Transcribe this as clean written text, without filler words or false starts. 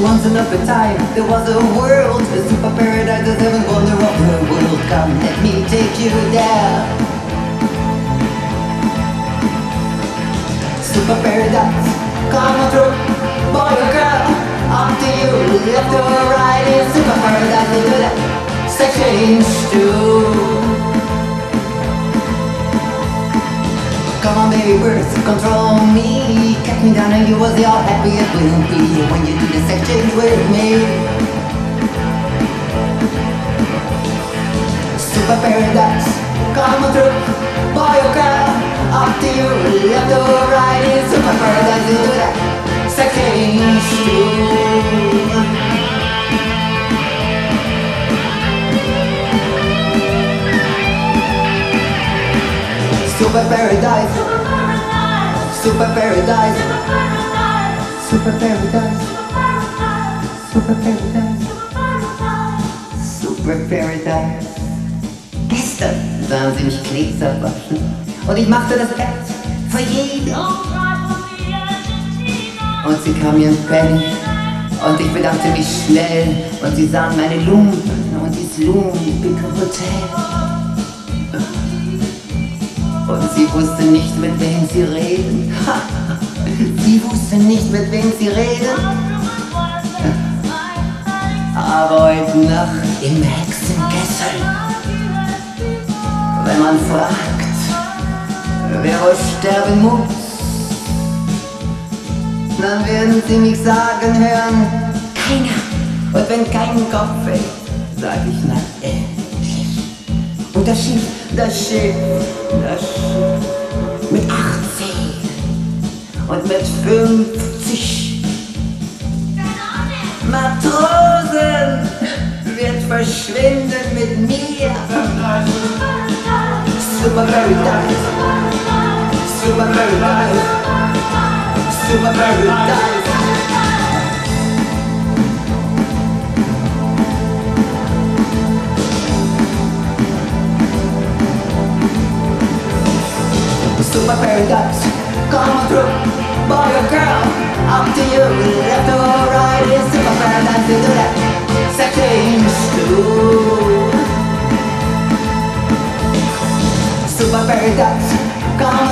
Once upon a time, there was a world, a super paradise, a seven wonder of the world. Come, let me take you there. Super paradise, come on through, boy or girl. Up to you, left or right, in super paradise, we'll do that. Sex change too. Come on, baby birds, control me. Cut me down and you was your happiest will be when you do this exchange with me. Super paradise, come on through, boy or girl. Up to you, left or right, in super paradise, you do that. Sex change too. Super paradise, super paradise, super paradise, super paradise, super paradise. Gestern sahen sie mich Krebser waschen und ich machte das Herz für jeden. Und sie kam mir ins Penny und ich bedankte mich schnell und sie sahen meine Lumpen und dieses lumpige Hotel. Und sie wusste nicht, mit wem sie reden. Sie wusste nicht, mit wem sie reden. Aber heute Nacht im Hexenkessel, wenn man fragt, wer wohl sterben muss, dann werden sie mich sagen hören, keiner. Und wenn kein Kopf fällt, sag ich, na endlich. Und das Schiff mit 18 und mit 50 Matrosen wird verschwinden mit mir. Super paradise, super paradise, super paradise. Super paradise, come through, boy or girl, up to you, left or right, it's super paradise, you do that, sex change too. Super paradise, come